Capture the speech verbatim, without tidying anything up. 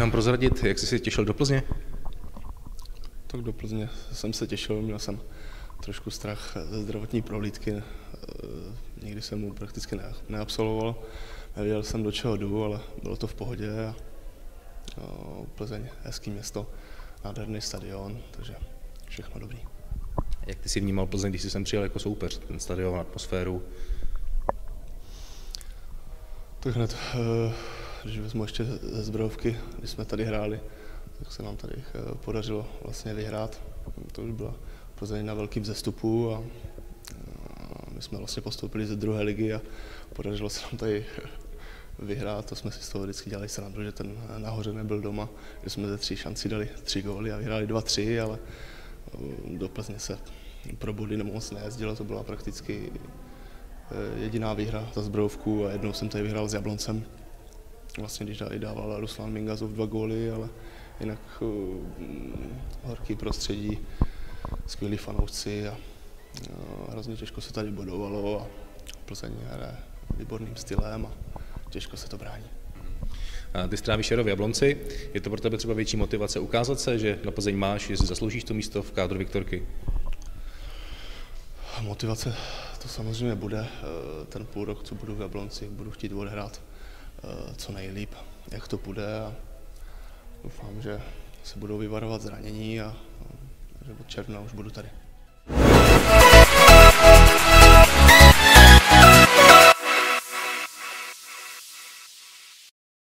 nám prozradit, jak jsi se těšil do Plzně? Tak do Plzně jsem se těšil, měl jsem trošku strach ze zdravotní prohlídky. Nikdy jsem mu prakticky neabsolvoval. Nevěděl jsem, do čeho jdu, ale bylo to v pohodě. A Plzeň, hezký město, nádherný stadion, takže všechno dobrý. Jak ty jsi vnímal Plzeň, když jsi sem přijel jako soupeř, ten stadion, atmosféru? Tak hned, když vezmu ještě ze Zbrojovky, když jsme tady hráli, tak se nám tady podařilo vlastně vyhrát. To už byla Plzeň na velkým vzestupu a my jsme vlastně postoupili ze druhé ligy a podařilo se nám tady vyhrát. To jsme si z toho vždycky dělali srandu, že ten nahoře nebyl doma, že jsme ze tří šancí dali tři góly a vyhráli dva tři, ale do Plzně se pro body moc nejezdilo, to byla prakticky jediná výhra za Zbrojovku a jednou jsem tady vyhrál s Jabloncem. Vlastně když dával Ruslan Mingazov dva góly, ale jinak uh, horký prostředí, skvělí fanoušci a uh, hrozně těžko se tady bodovalo a Plzeň hraje výborným stylem a těžko se to brání. A ty strávíš jaro v Jablonci, je to pro tebe třeba větší motivace ukázat se, že na Plzeň máš, že si zasloužíš to místo v kádru Viktorky? Motivace to samozřejmě bude, ten půl rok, co budu v Jablonci, budu chtít odehrát co nejlíp, jak to půjde a doufám, že se budou vyvarovat zranění a že od června už budu tady.